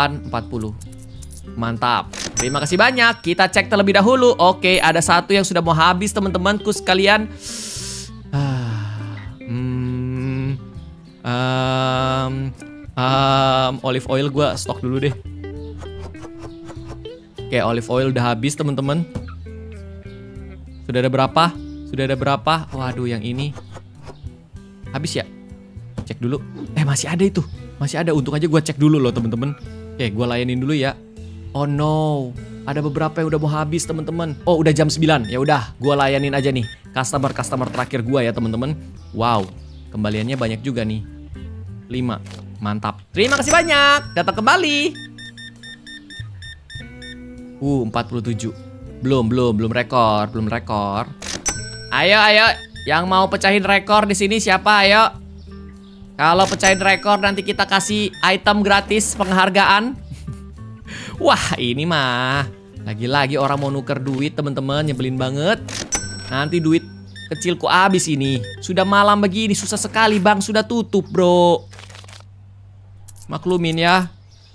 Mantap. Terima kasih banyak. Kita cek terlebih dahulu. Oke, ada satu yang sudah mau habis teman-temanku sekalian. Olive oil gue stok dulu deh. Oke, olive oil udah habis teman-teman. Sudah ada berapa? Waduh, yang ini habis ya. Cek dulu. Masih ada itu. Masih ada. Untung aja gue cek dulu loh teman-teman. Oke, gue layanin dulu ya. Oh no, ada beberapa yang udah mau habis teman-teman. Oh, udah jam 9. Ya udah, gue layanin aja nih customer terakhir gue ya teman-teman. Wow, kembaliannya banyak juga nih. 5. Mantap. Terima kasih banyak. Datang kembali. 47. Belum rekor. Ayo. Yang mau pecahin rekor di sini siapa? Ayo. Kalau pecahin rekor nanti kita kasih item gratis penghargaan. Wah, ini mah lagi-lagi orang mau nuker duit teman-teman, nyebelin banget. Nanti duit kecilku habis ini. Sudah malam begini susah sekali bang, sudah tutup bro. Maklumin ya.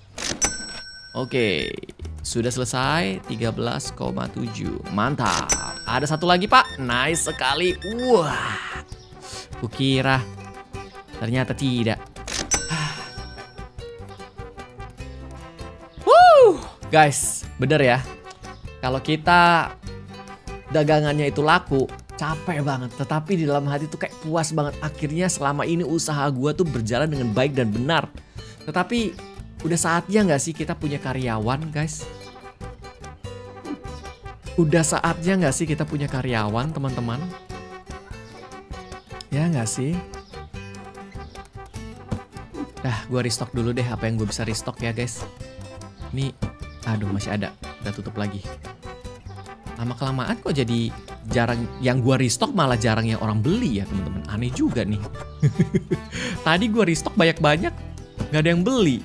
Oke, sudah selesai 13,7. Mantap. Ada satu lagi pak, nice sekali. Wah, kukira ternyata tidak. Guys, bener ya. Kalau kita dagangannya itu laku, capek banget. Tetapi di dalam hati tuh kayak puas banget. Akhirnya selama ini usaha gua tuh berjalan dengan baik dan benar. Tetapi udah saatnya gak sih kita punya karyawan, guys? Udah saatnya gak sih kita punya karyawan, teman-teman? Ya gak sih? Gua restock dulu deh apa yang gue bisa restock ya, guys. Ini, aduh masih ada. Udah tutup lagi. Lama-kelamaan kok jadi jarang. Yang gua restock malah jarang yang orang beli ya, teman-teman. Aneh juga nih. Tadi gua restock banyak-banyak, gak ada yang beli.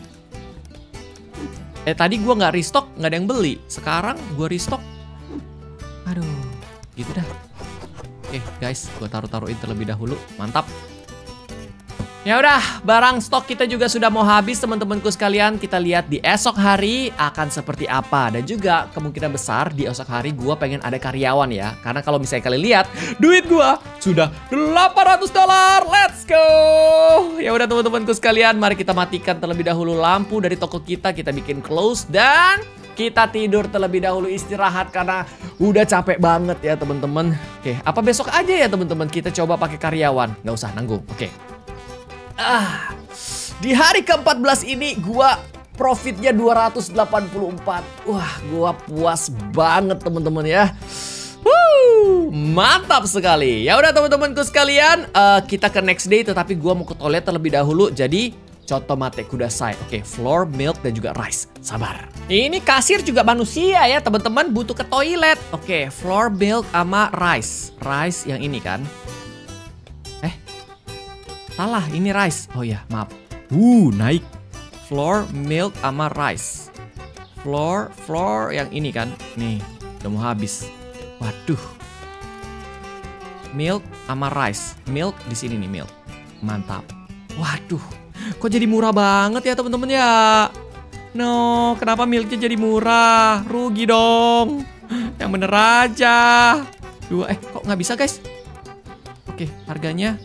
Tadi gua nggak restock, nggak ada yang beli. Sekarang gua restock. Aduh, gitu dah. Oke, guys, gua taruhin terlebih dahulu. Mantap. Ya udah, barang stok kita juga sudah mau habis teman-temanku sekalian. Kita lihat di esok hari akan seperti apa. Dan juga kemungkinan besar di esok hari gua pengen ada karyawan ya. Karena kalau misalnya kalian lihat, duit gua sudah $800. Let's go. Ya udah teman-temanku sekalian, mari kita matikan terlebih dahulu lampu dari toko kita. Kita bikin close dan kita tidur terlebih dahulu, istirahat karena udah capek banget ya teman-teman. Oke, apa besok aja ya teman-teman kita coba pakai karyawan. Nggak usah nanggung. Oke. Di hari ke-14 ini gua profitnya 284. Wah, gua puas banget teman-teman ya. Mantap sekali. Ya udah teman-temanku sekalian, kita ke next day. Tetapi gua mau ke toilet terlebih dahulu. Jadi Chotomate kudasai. Oke, flour, milk, dan juga rice. Sabar. Ini kasir juga manusia ya teman-teman, butuh ke toilet. Oke, flour, milk, sama rice. Rice yang ini kan. Salah, ini rice. Oh ya, maaf. Naik. Flour, milk, sama rice. Flour yang ini kan. Nih, udah mau habis. Waduh. Milk sama rice. Milk di sini nih, milk. Mantap. Waduh. Kok jadi murah banget ya teman-teman ya? No, kenapa milknya jadi murah? Rugi dong. Yang bener aja. Kok nggak bisa guys? Oke, harganya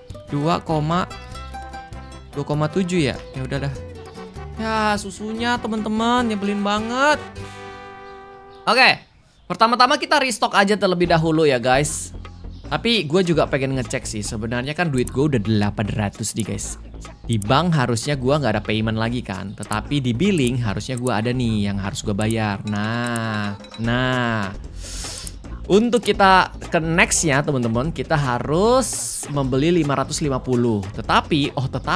2,7 ya? Ya udahlah. Ya, susunya teman-teman nyebelin banget. Oke, pertama-tama kita restock aja terlebih dahulu ya guys. Tapi gue juga pengen ngecek sih. Sebenarnya kan duit gue udah 800 nih guys. Di bank harusnya gue nggak ada payment lagi kan. Tetapi di billing harusnya gue ada nih yang harus gue bayar. Nah. Untuk kita ke nextnya teman-teman, kita harus membeli 550. Tetapi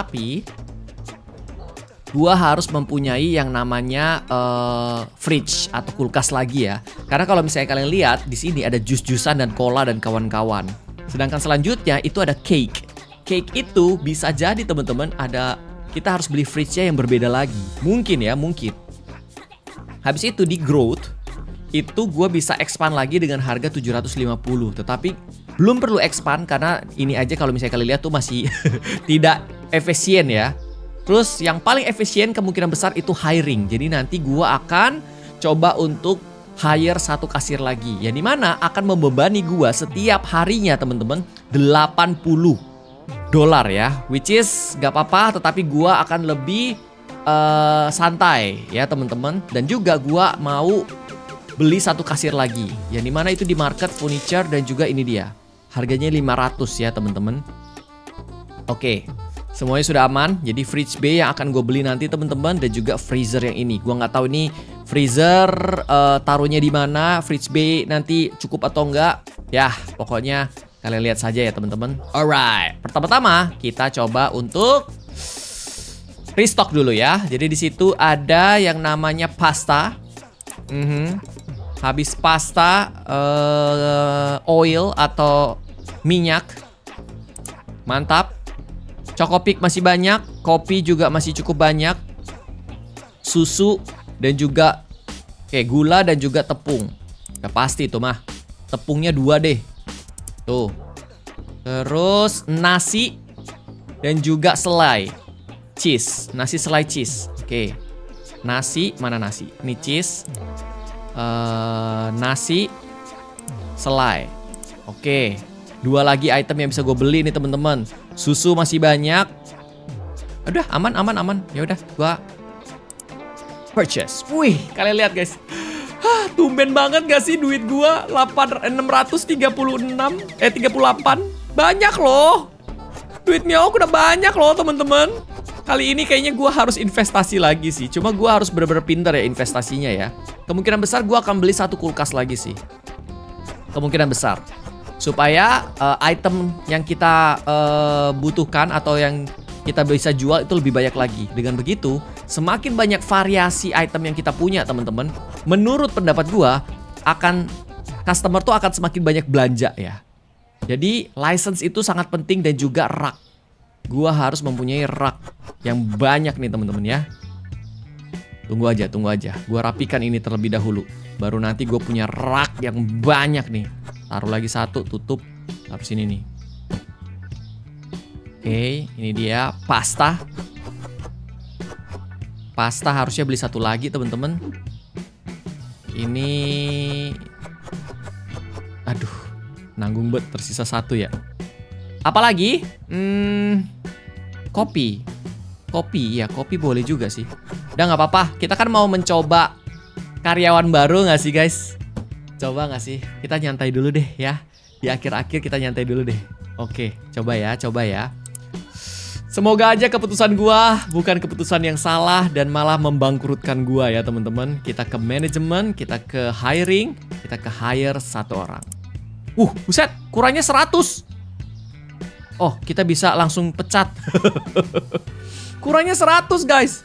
gua harus mempunyai yang namanya fridge atau kulkas lagi ya. Karena kalau misalnya kalian lihat di sini ada jus-jusan dan cola dan kawan-kawan. Sedangkan selanjutnya itu ada cake. Cake itu bisa jadi teman-teman kita harus beli fridge-nya yang berbeda lagi. Mungkin. Habis itu di growth itu gue bisa expand lagi dengan harga 750. Tetapi belum perlu expand karena ini aja kalau misalnya kalian lihat tuh masih tidak efisien ya. Terus yang paling efisien kemungkinan besar itu hiring. Jadi nanti gue akan coba untuk hire satu kasir lagi. Yang dimana akan membebani gue setiap harinya teman-teman $80 ya. Which is gak apa-apa, tetapi gue akan lebih santai ya teman-teman. Dan juga gue mau beli satu kasir lagi. Yang dimana itu di market furniture dan juga ini dia. Harganya 500 ya teman-teman. Oke. Semuanya sudah aman. Jadi fridge bay yang akan gue beli nanti teman-teman. Dan juga freezer yang ini. Gue nggak tahu ini freezer taruhnya di mana. Fridge bay nanti cukup atau enggak. Ya pokoknya kalian lihat saja ya teman-teman. Alright. Pertama-tama kita coba untuk restock dulu ya. Jadi di situ ada yang namanya pasta. Habis pasta, oil atau minyak. Mantap. Cokopik masih banyak. Kopi juga masih cukup banyak. Susu dan juga gula dan juga tepung. Ya pasti itu mah. Tepungnya 2 deh. Tuh. Terus nasi dan juga selai. Cheese. Nasi selai cheese. Oke. Nasi, mana nasi? Ini cheese. Nasi, selai. Oke. 2 lagi item yang bisa gue beli nih teman-teman. Susu masih banyak. Udah aman. Ya udah, gue purchase. Wih, kalian lihat guys. Tumben banget gak sih duit gue 638. Banyak loh. Duit Miao udah banyak loh teman-teman. Kali ini kayaknya gue harus investasi lagi sih. Cuma gue harus bener-bener pintar ya investasinya ya. Kemungkinan besar gue akan beli satu kulkas lagi sih. Kemungkinan besar. Supaya item yang kita butuhkan atau yang kita bisa jual itu lebih banyak lagi. Dengan begitu, semakin banyak variasi item yang kita punya teman-teman. Menurut pendapat gue, customer tuh akan semakin banyak belanja ya. Jadi license itu sangat penting dan juga rak. Gua harus mempunyai rak yang banyak nih teman-teman ya. Tunggu aja. Gua rapikan ini terlebih dahulu. Baru nanti gue punya rak yang banyak nih. Taruh lagi satu, tutup. Taruh sini nih. Oke, ini dia pasta. Pasta harusnya beli satu lagi teman-teman. Ini, aduh, nanggung bet, tersisa satu ya. Apalagi? Kopi. Kopi boleh juga sih. Udah nggak apa-apa. Kita kan mau mencoba karyawan baru nggak sih guys? Coba nggak sih? Kita nyantai dulu deh ya. Di akhir-akhir kita nyantai dulu deh. Oke, coba ya. Semoga aja keputusan gua bukan keputusan yang salah dan malah membangkrutkan gua ya teman-teman. Kita ke manajemen, kita ke hiring, kita ke hire satu orang. Buset, kurangnya 100. Oh, kita bisa langsung pecat. Kurangnya 100, guys.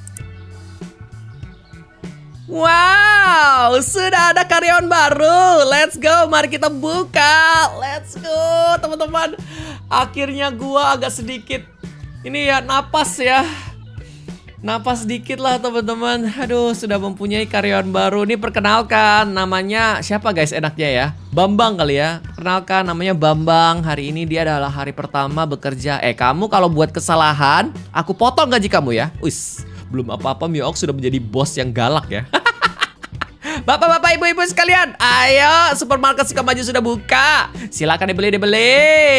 Wow, sudah ada karyawan baru. Let's go, mari kita buka. Let's go, teman-teman. Akhirnya gua agak sedikit ini ya, napas ya. Napas sedikit lah, teman-teman. Aduh, sudah mempunyai karyawan baru. Ini perkenalkan, namanya siapa guys enaknya ya? Bambang kali ya. Perkenalkan, namanya Bambang. Hari ini dia adalah hari pertama bekerja. Kamu kalau buat kesalahan, aku potong gaji kamu ya. Wis. Belum apa-apa Mio sudah menjadi bos yang galak ya. Bapak-bapak, ibu-ibu sekalian, ayo, supermarket Sukamaju sudah buka. Silakan dibeli.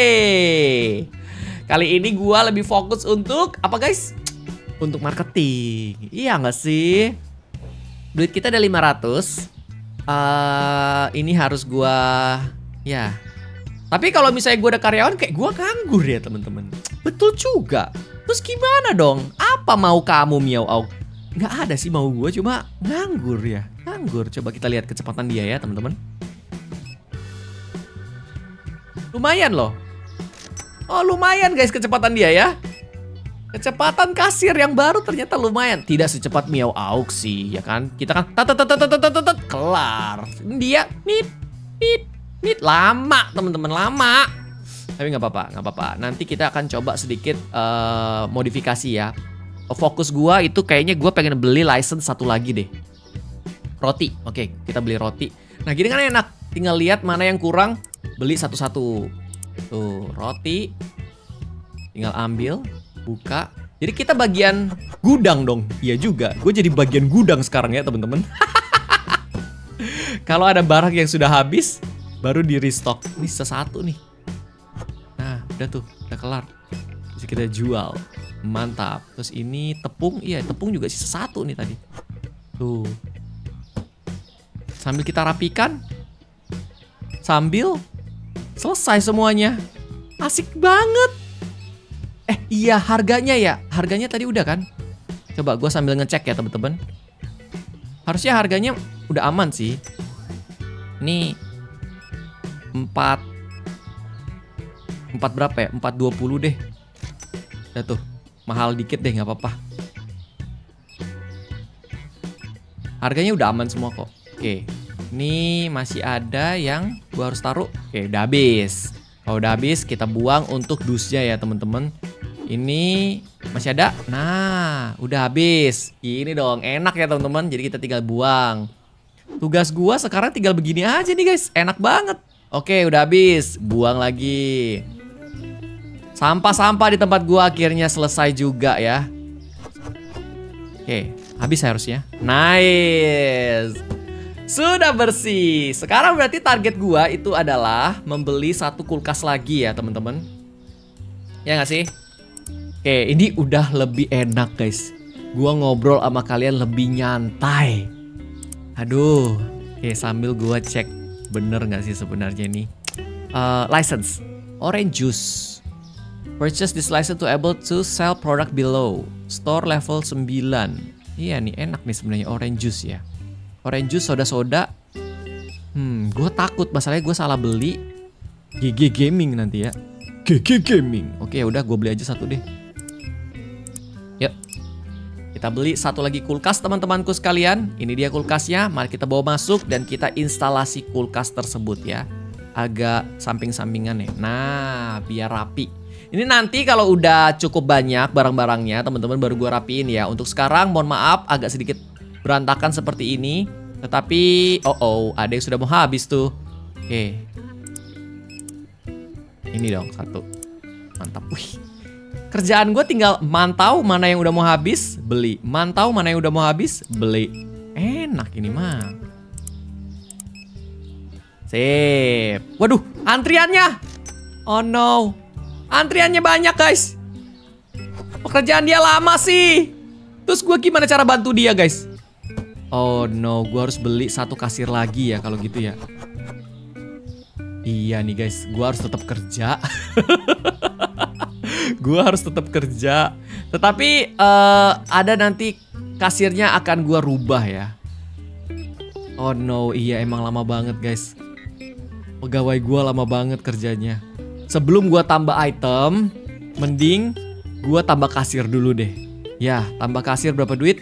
Kali ini gua lebih fokus untuk apa guys? Untuk marketing. Iya nggak sih? Duit kita ada 500. Ini harus gua ya. Tapi kalau misalnya gua ada karyawan kayak gua nganggur ya teman-teman. Betul juga. Terus gimana dong? Apa mau kamu Miao Auk? Nggak ada sih mau gue, cuma nganggur ya. Nganggur. Coba kita lihat kecepatan dia ya teman-teman. Lumayan loh. Oh lumayan guys kecepatan dia ya. Kecepatan kasir yang baru ternyata lumayan. Tidak secepat Miao Auk sih ya kan. Kita kan kelar. Dia nit lama teman-teman, lama. Tapi nggak apa-apa. Nanti kita akan coba sedikit modifikasi ya. Fokus gua itu kayaknya gua pengen beli license satu lagi deh. Roti. Oke, kita beli roti. Nah, gini kan enak. Tinggal lihat mana yang kurang, beli satu-satu. Tuh, roti. Tinggal ambil, buka. Jadi kita bagian gudang dong. Iya juga. Gue jadi bagian gudang sekarang ya, teman-teman. Kalau ada barang yang sudah habis, baru di restock. Ini satu nih. Nah, udah tuh, udah kelar. Bisa kita jual. Mantap. Terus ini tepung. Iya, tepung juga sisa satu nih tadi. Tuh. Sambil kita rapikan. Sambil selesai semuanya. Asik banget. Iya harganya ya. Harganya tadi udah kan? Coba gue sambil ngecek ya teman-teman. Harusnya harganya udah aman sih. Ini 4 berapa ya? 420 deh. Udah tuh. Mahal dikit deh, nggak apa-apa. Harganya udah aman semua kok. Oke. Ini masih ada yang gua harus taruh. Oke, udah habis. Kalau udah habis, kita buang untuk dusnya ya teman-teman. Ini masih ada. Nah, udah habis. Ini dong, enak ya teman-teman. Jadi kita tinggal buang. Tugas gua sekarang tinggal begini aja nih guys. Enak banget. Oke, udah habis. Buang lagi. Sampah-sampah di tempat gua akhirnya selesai juga ya. Oke, habis harusnya. Nice. Sudah bersih. Sekarang berarti target gua itu adalah membeli satu kulkas lagi ya teman-teman. Ya nggak sih? Oke, ini udah lebih enak guys. Gua ngobrol sama kalian lebih nyantai. Aduh. Oke, sambil gua cek bener nggak sih sebenarnya ini. License. Orange juice. Purchase this license to able to sell product below. Store level 9. Iya nih enak nih sebenarnya orange juice ya. Orange juice soda-soda. Gue takut masalahnya gue salah beli. GG Gaming nanti ya. GG Gaming. Oke udah gue beli aja satu deh. Yuk. Kita beli satu lagi kulkas teman-temanku sekalian. Ini dia kulkasnya. Mari kita bawa masuk dan kita instalasi kulkas tersebut ya. Agak samping-sampingan ya. Nah biar rapi. Ini nanti kalau udah cukup banyak barang-barangnya teman-teman baru gue rapiin ya. Untuk sekarang mohon maaf agak sedikit berantakan seperti ini. Tetapi ada yang sudah mau habis tuh. Oke. Ini dong satu. Mantap. Wih. Kerjaan gue tinggal mantau mana yang udah mau habis, beli. Mantau mana yang udah mau habis, beli. Enak ini mah. Sip. Waduh, antriannya. Oh no. Antriannya banyak guys. Pekerjaan dia lama sih. Terus gue gimana cara bantu dia guys? Oh no, gue harus beli satu kasir lagi ya kalau gitu ya. Iya nih guys, gue harus tetap kerja. Gue harus tetap kerja. Tetapi ada nanti kasirnya akan gue rubah ya. Oh no, iya emang lama banget guys. Pegawai gue lama banget kerjanya. Sebelum gue tambah item, mending gue tambah kasir dulu deh. Ya, tambah kasir berapa duit?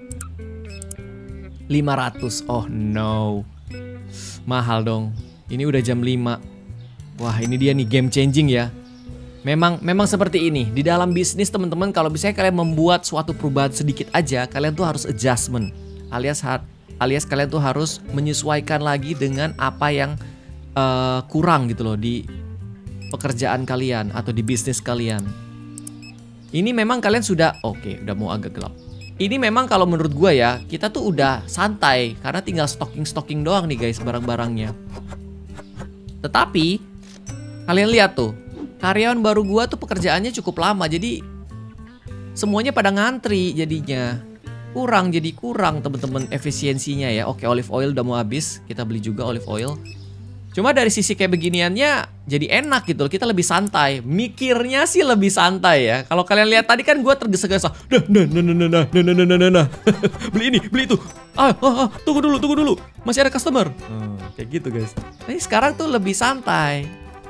500. Oh no. Mahal dong. Ini udah jam 5. Wah, ini dia nih game changing ya. Memang seperti ini. Di dalam bisnis teman-teman, kalau misalnya kalian membuat suatu perubahan sedikit aja, kalian tuh harus adjustment. Alias kalian tuh harus menyesuaikan lagi dengan apa yang kurang gitu loh di pekerjaan kalian atau di bisnis kalian. Ini memang kalian sudah udah mau agak gelap. Ini memang kalau menurut gue ya, kita tuh udah santai karena tinggal stocking doang nih guys barang-barangnya. Tetapi kalian lihat tuh, karyawan baru gue tuh pekerjaannya cukup lama, jadi semuanya pada ngantri jadinya. Jadi kurang teman-teman efisiensinya ya. Oke, olive oil udah mau habis, kita beli juga olive oil. Cuma dari sisi kayak beginiannya jadi enak gitu loh. Kita lebih santai. Mikirnya sih lebih santai ya. Kalau kalian lihat tadi kan gue tergesa-gesa. Nah. Beli ini, beli itu. Tunggu dulu. Masih ada customer. Kayak gitu guys. Tapi sekarang tuh lebih santai.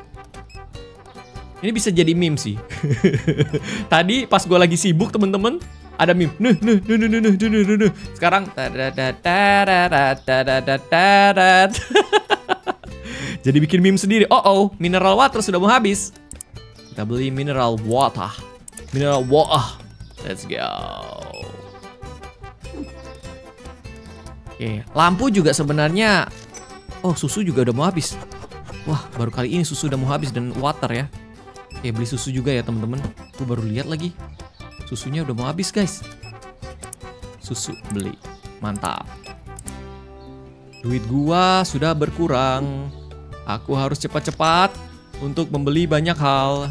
Ini bisa jadi meme sih. Tadi pas gue lagi sibuk temen-temen, ada meme. Sekarang jadi bikin meme sendiri. Mineral water sudah mau habis. Kita beli mineral water. Let's go. Oke, lampu juga sebenarnya. Susu juga udah mau habis. Wah, baru kali ini susu udah mau habis dan water ya. Oke, beli susu juga ya teman-teman. Gue baru lihat lagi. Susunya udah mau habis guys. Susu beli. Mantap. Duit gua sudah berkurang. Aku harus cepat-cepat untuk membeli banyak hal.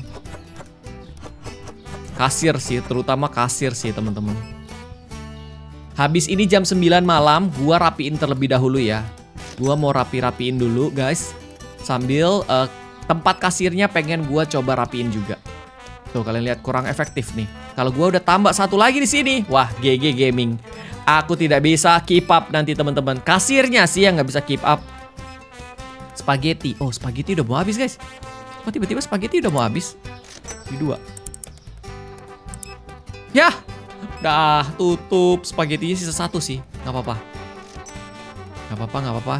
Kasir sih, terutama kasir sih teman-teman. Habis ini jam 9 malam, gua rapiin terlebih dahulu ya. Gua mau rapiin dulu guys. Sambil tempat kasirnya pengen gua coba rapiin juga. Tuh kalian lihat kurang efektif nih. Kalau gua udah tambah satu lagi di sini, wah GG Gaming. Aku tidak bisa keep up nanti teman-teman. Kasirnya sih yang nggak bisa keep up. Spaghetti. Spaghetti udah mau habis guys. Kok tiba-tiba spaghetti udah mau habis? Di 2. Yah, dah tutup. Spaghettinya sisa 1 sih. Nggak apa-apa.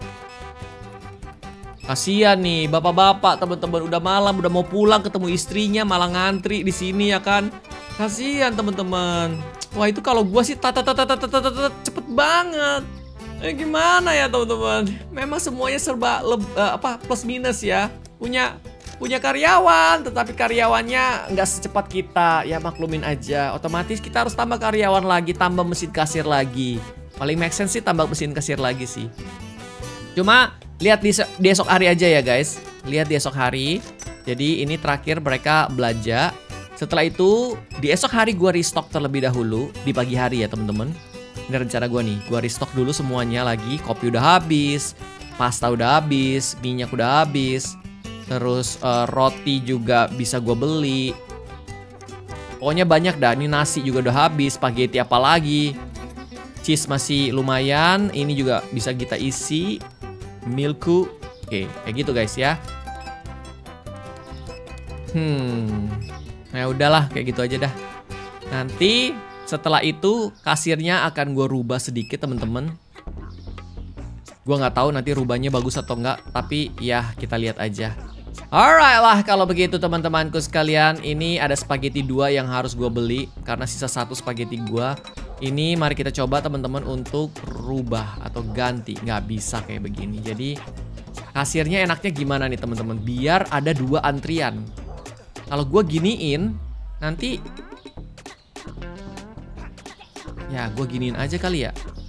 Kasian nih bapak-bapak teman-teman, udah malam, udah mau pulang ketemu istrinya malah ngantri di sini ya kan. Kasian teman-teman. Wah, itu kalau gua sih cepet banget. Gimana ya teman-teman? Memang semuanya serba plus minus ya. Punya karyawan, tetapi karyawannya nggak secepat kita. Ya maklumin aja. Otomatis kita harus tambah karyawan lagi, tambah mesin kasir lagi. Paling make sense sih tambah mesin kasir lagi sih. Cuma lihat di esok hari aja ya guys. Lihat di esok hari. Jadi ini terakhir mereka belanja. Setelah itu di esok hari gue restock terlebih dahulu. Di pagi hari ya teman-teman. Ini rencana gue nih. Gue restock dulu semuanya lagi. Kopi udah habis, pasta udah habis, minyak udah habis. Terus roti juga bisa gue beli. Pokoknya banyak dah. Ini nasi juga udah habis. Spaghetti apalagi. Cheese masih lumayan. Ini juga bisa kita isi. Milku. Oke, kayak gitu guys ya. Nah udahlah, kayak gitu aja dah. Nanti setelah itu kasirnya akan gue rubah sedikit temen-temen. Gue nggak tahu nanti rubahnya bagus atau enggak, tapi ya kita lihat aja. Alright lah kalau begitu teman-temanku sekalian. Ini ada spaghetti 2 yang harus gue beli karena sisa 1 spaghetti gue. Ini mari kita coba teman-teman untuk rubah atau ganti. Nggak bisa kayak begini. Jadi kasirnya enaknya gimana nih teman-teman? Biar ada 2 antrian. Kalau gue giniin nanti, ya gue giniin aja kali ya.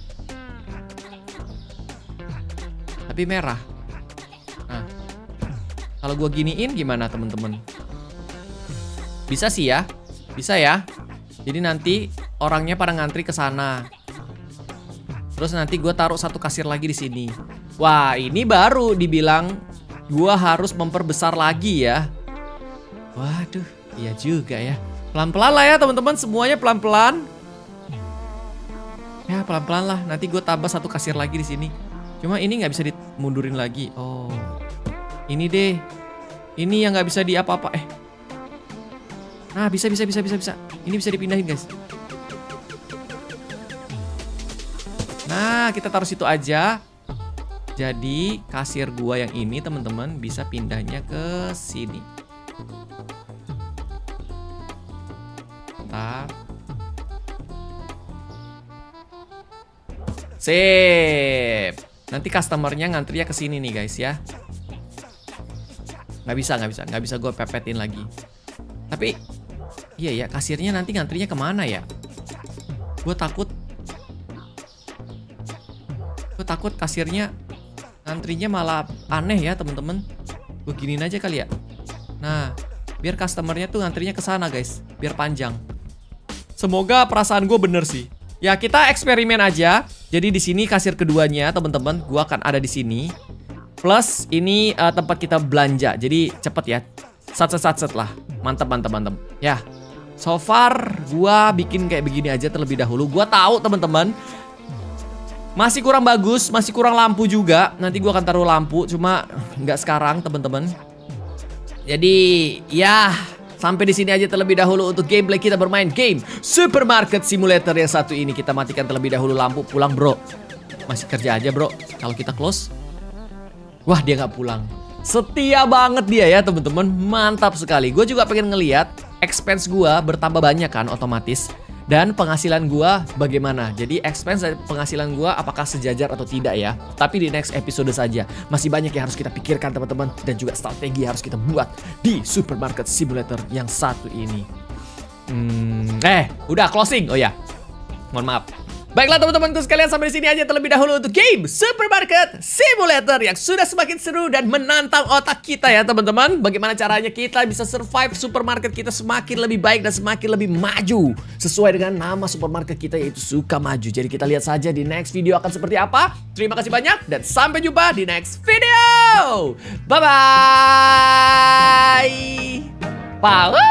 Tapi merah. Nah, kalau gue giniin gimana teman-teman? Bisa sih ya, bisa ya. Jadi nanti orangnya pada ngantri ke sana. Terus nanti gue taruh 1 kasir lagi di sini. Wah, ini baru dibilang gue harus memperbesar lagi ya. Waduh, iya juga ya. Pelan-pelan lah ya teman-teman, semuanya pelan-pelan. Ya pelan-pelan lah. Nanti gue tambah 1 kasir lagi di sini. Cuma ini nggak bisa dimundurin lagi. Oh, Ini deh. Ini yang nggak bisa di apa-apa. Nah, bisa. Ini bisa dipindahin, guys. Nah, kita taruh situ aja. Jadi, kasir gua yang ini, teman-teman, bisa pindahnya ke sini. Bentar. Sip. Nanti customernya ngantrinya ke sini nih, guys ya. Nggak bisa gue pepetin lagi. Tapi iya ya, kasirnya nanti ngantrinya kemana ya? Gue takut kasirnya ngantrinya malah aneh ya, temen-temen. Gue giniin aja kali ya. Nah, biar customernya tuh ngantrinya ke sana, guys, biar panjang. Semoga perasaan gue bener sih. Ya, kita eksperimen aja. Jadi di sini kasir keduanya, teman-teman, gue akan ada di sini. Plus ini tempat kita belanja. Jadi cepet ya. Sat lah. Mantap. Ya. So far gua bikin kayak begini aja terlebih dahulu. Gua tahu, teman-teman, masih kurang bagus, masih kurang lampu juga. Nanti gua akan taruh lampu, cuma nggak sekarang, teman-teman. Jadi ya, sampai di sini aja terlebih dahulu untuk gameplay kita bermain game Supermarket Simulator yang satu ini. Kita matikan terlebih dahulu lampu. Pulang, bro. Masih kerja aja, bro. Kalau kita close, wah, dia nggak pulang. Setia banget dia ya, teman-teman. Mantap sekali. Gue juga pengen ngeliat expense gue bertambah banyak kan, otomatis. Dan penghasilan gue bagaimana. Jadi expense dan penghasilan gue apakah sejajar atau tidak ya. Tapi di next episode saja. Masih banyak yang harus kita pikirkan, teman-teman. Dan juga strategi harus kita buat di Supermarket Simulator yang satu ini. Udah closing. Oh ya, mohon maaf. Baiklah, teman-temanku sekalian, sampai di sini aja terlebih dahulu untuk game Supermarket Simulator yang sudah semakin seru dan menantang otak kita ya, teman-teman. Bagaimana caranya kita bisa survive supermarket kita semakin lebih baik dan semakin lebih maju sesuai dengan nama supermarket kita, yaitu Suka Maju. Jadi kita lihat saja di next video akan seperti apa. Terima kasih banyak dan sampai jumpa di next video. Bye-bye.